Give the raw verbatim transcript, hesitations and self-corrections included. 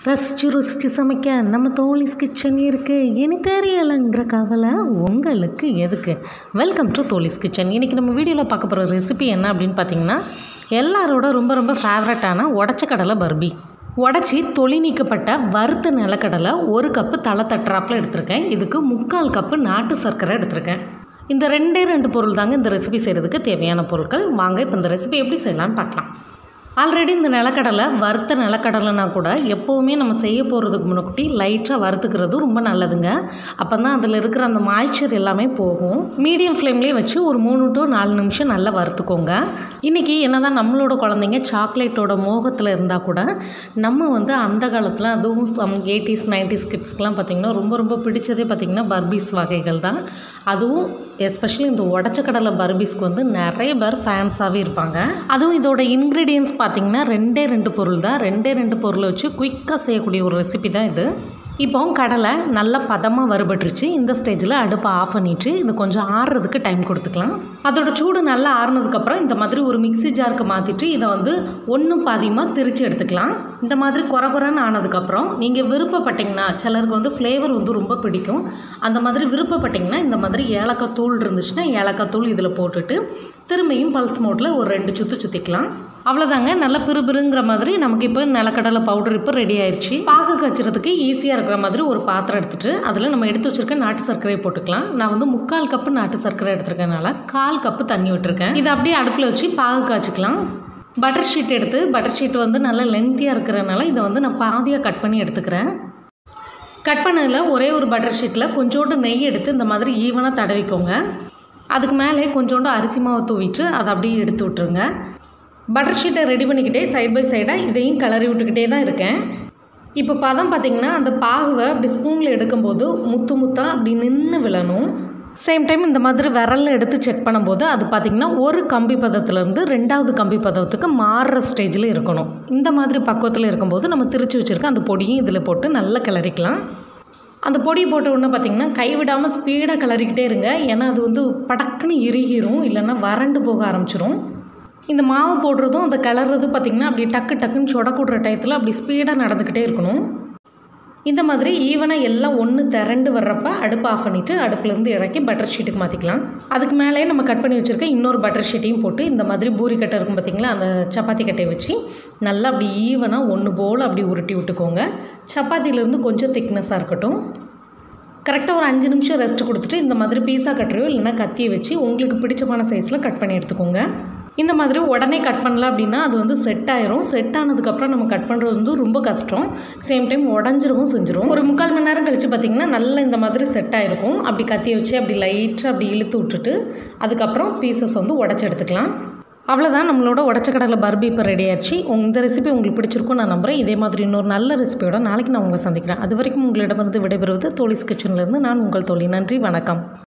ரசிச்சு ருசிச்சு சமைக்க நம்ம தோழிஸ் கிச்சன் இருக்குது. இனி தெரியலைங்கிற கவலை உங்களுக்கு எதுக்கு? வெல்கம் டு தோழிஸ் கிச்சன். இன்றைக்கி நம்ம வீடியோவில் பார்க்க போகிற ரெசிபி என்ன அப்படின்னு பார்த்தீங்கன்னா, எல்லாரோட ரொம்ப ரொம்ப ஃபேவரட்டான உடச்ச கடலை பர்பி. உடச்சி தொளி நீக்கப்பட்ட வறுத்த நிலக்கடலை ஒரு கப்பு தலை தட்டுறாப்பில் எடுத்திருக்கேன். இதுக்கு முக்கால் கப்பு நாட்டு சர்க்கரை எடுத்திருக்கேன். இந்த ரெண்டே ரெண்டு பொருள் தாங்க இந்த ரெசிபி செய்கிறதுக்கு தேவையான பொருட்கள். வாங்க இப்போ இந்த ரெசிபி எப்படி செய்யலான்னு பார்க்கலாம். ஆல்ரெடி இந்த நிலக்கடலை வறுத்த நிலக்கடலைனா கூட எப்போவுமே நம்ம செய்ய போகிறதுக்கு முன்னாடி லைட்டாக வறுத்துக்கிறது ரொம்ப நல்லதுங்க. அப்போ தான் அதில் இருக்கிற அந்த மாய்ச்சர் எல்லாமே போகும். மீடியம் ஃப்ளேம்லேயே வச்சு ஒரு மூணு டு நாலு நிமிஷம் நல்லா வறுத்துக்கோங்க. இன்றைக்கி என்ன தான் நம்மளோட குழந்தைங்க சாக்லேட்டோட மோகத்தில் இருந்தால் கூட நம்ம வந்து அந்த காலத்தில் அதுவும் எயிட்டிஸ் நைன்டிஸ் கிட்ஸ்க்கெலாம் பார்த்திங்கன்னா ரொம்ப ரொம்ப பிடிச்சதே பார்த்திங்கன்னா பர்பீஸ் வகைகள் தான். அதுவும் எஸ்பெஷலி இந்த உடச்ச கடலை பர்பீஸ்க்கு வந்து நிறைய பேர் ஃபேன்ஸாகவே இருப்பாங்க. அதுவும் இதோட இன்க்ரீடியன்ட்ஸ் பார்த்திங்கன்னா ரெண்டே ரெண்டு பொருள் தான். ரெண்டே ரெண்டு பொருளை வச்சு குயிக்காக செய்யக்கூடிய ஒரு ரெசிபி தான் இது. இப்போ கடலை நல்லா பதமாக வறுபட்டுருச்சு. இந்த ஸ்டேஜில் அடுப்பை ஆஃப் பண்ணிவிட்டு இது கொஞ்சம் ஆறுறதுக்கு டைம் கொடுத்துக்கலாம். அதோட சூடு நல்லா ஆறுனதுக்கப்புறம் இந்த மாதிரி ஒரு மிக்ஸி ஜாருக்கு மாற்றிட்டு இதை வந்து ஒன்றும் பாதியமாக திரித்து எடுத்துக்கலாம். இந்த மாதிரி குறை குறைன்னு ஆனதுக்கப்புறம் நீங்கள் விருப்பப்பட்டிங்கன்னா, சிலருக்கு வந்து ஃப்ளேவர் வந்து ரொம்ப பிடிக்கும், அந்த மாதிரி விருப்பப்பட்டிங்கன்னா இந்த மாதிரி ஏலக்காய் தூள் இருந்துச்சுன்னா ஏலக்காய் தூள் இதில் போட்டுட்டு திரும்பியும் பல்ஸ் மோட்டில் ஒரு ரெண்டு சுற்று சுற்றிக்கலாம். அவ்வளோதாங்க. நல்லா பிறுபிறுங்கிற மாதிரி நமக்கு இப்போ நிலக்கடலை பவுடர் இப்போ ரெடி ஆயிடுச்சு. பாகு காய்ச்சறதுக்கு ஈஸியாக இருக்கிற மாதிரி ஒரு பாத்திரம் எடுத்துகிட்டு அதில் நம்ம எடுத்து வச்சுருக்க நாட்டு சர்க்கரையை போட்டுக்கலாம். நான் வந்து முக்கால் கப்பு நாட்டு சர்க்கரை எடுத்துருக்கனால கால் கப்பு தண்ணி விட்டுருக்கேன். இதை அப்படியே அடுப்பில் வச்சு பாகு காய்ச்சிக்கலாம். பட்டர் ஷீட் எடுத்து, பட்டர் ஷீட் வந்து நல்லா லென்த்தியாக இருக்கிறனால இதை வந்து நான் பாதியாக கட் பண்ணி எடுத்துக்கிறேன். கட் பண்ணதில் ஒரே ஒரு பட்டர் ஷீட்டில் கொஞ்சோண்டு நெய் எடுத்து இந்த மாதிரி ஈவனாக தடவிக்கோங்க. அதுக்கு மேலே கொஞ்சோண்டு அரிசி மாவு தூவிட்டு அதை அப்படியே எடுத்து விட்டுருங்க. பட்டர் ஷீட்டை ரெடி பண்ணிக்கிட்டே சைட் பை சைடாக இதையும் கிளறி விட்டுக்கிட்டே தான் இருக்கேன். இப்போ பதம் பார்த்திங்கன்னா அந்த பாகுவை அப்படி ஸ்பூனில் எடுக்கும்போது முத்து முத்தாக அப்படி நின்று விழணும். சேம் டைம் இந்த மாதிரி விரலில் எடுத்து செக் பண்ணும்போது அது பார்த்திங்கன்னா ஒரு கம்பி பதத்துலேருந்து ரெண்டாவது கம்பி பதத்துக்கு மாறுற ஸ்டேஜில் இருக்கணும். இந்த மாதிரி பக்குவத்தில் இருக்கும்போது நம்ம திரிச்சு வச்சுருக்க அந்த பொடியும் இதில் போட்டு நல்லா கிளறிக்கலாம். அந்த பொடி போட்ட உடனே பார்த்திங்கன்னா கைவிடாமல் ஸ்பீடாக கிளறிக்கிட்டே இருங்க. ஏன்னா அது வந்து படக்குன்னு இறுகிரும், இல்லைன்னா வறண்டு போக ஆரம்பிச்சிரும். இந்த மாவு போடுறதும் அந்த கிளறது பார்த்திங்கன்னா அப்படி டக்கு டக்குன்னு சொடக்கூடுற டயத்தில் அப்படி ஸ்பீடாக நடந்துக்கிட்டே இருக்கணும். இந்த மாதிரி ஈவனாக எல்லாம் ஒன்று திரண்டு வர்றப்ப அடுப்பு ஆஃப் பண்ணிவிட்டு அடுப்புலேருந்து இறக்கி பட்டர் ஷீட்டுக்கு மாற்றிக்கலாம். அதுக்கு மேலே நம்ம கட் பண்ணி வச்சுருக்க இன்னொரு பட்டர் ஷீட்டையும் போட்டு இந்த மாதிரி பூரி கட்டை இருக்கும் பார்த்திங்களா, அந்த சப்பாத்தி கட்டையை வச்சு நல்லா அப்படி ஈவனாக ஒன்று போல் அப்படி உருட்டி விட்டுக்கோங்க. சப்பாத்திலேருந்து கொஞ்சம் திக்னஸாக இருக்கட்டும். கரெக்டாக ஒரு அஞ்சு நிமிஷம் ரெஸ்ட் கொடுத்துட்டு இந்த மாதிரி பீஸா கட்டுறையோ இல்லைன்னா கத்தியை வச்சு உங்களுக்கு பிடிச்சமான சைஸில் கட் பண்ணி எடுத்துக்கோங்க. இந்த மாதிரி உடனே கட் பண்ணல அப்படின்னா அது வந்து செட் ஆயிரும். செட் ஆனதுக்கப்புறம் நம்ம கட் பண்ணுறது வந்து ரொம்ப கஷ்டம். சேம் டைம் உடஞ்சிரவும் செஞ்சிடும். ஒரு முக்கால் மணி நேரம் கழித்து பார்த்திங்கன்னா நல்லா இந்த மாதிரி செட் ஆகிருக்கும். அப்படி கத்தியை வச்சு அப்படி லைட்டாக அப்படி இழுத்து விட்டுட்டு அதுக்கப்புறம் பீசஸ் வந்து உடச்சி எடுத்துக்கலாம். அவ்வளோதான், நம்மளோட உடச்ச கடலை பர்பி இப்போ ரெடி ஆயிடுச்சு. இந்த ரெசிபி உங்களுக்கு பிடிச்சிருக்கும் நான் நம்புகிறேன். இதே மாதிரி இன்னொரு நல்ல ரெசிபியோட நாளைக்கு நான் உங்களை சந்திக்கிறேன். அது வரைக்கும் உங்களிடமிருந்து விடைபெறுவது தோழிஸ் கிச்சன்லேருந்து நான் உங்கள் தோழி. நன்றி, வணக்கம்.